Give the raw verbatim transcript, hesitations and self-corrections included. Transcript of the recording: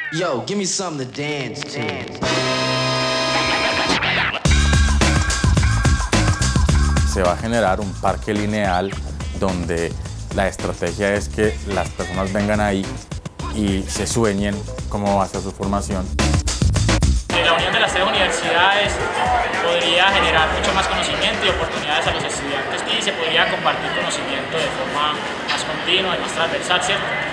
Yo, give me something to dance to. Se va a generar un parque lineal donde la estrategia es que las personas vengan ahí y se sueñen cómo va a ser su formación. La unión de las tres universidades podría generar mucho más conocimiento y oportunidades a los estudiantes y se podría compartir conocimiento de forma más continua y más transversal, ¿cierto?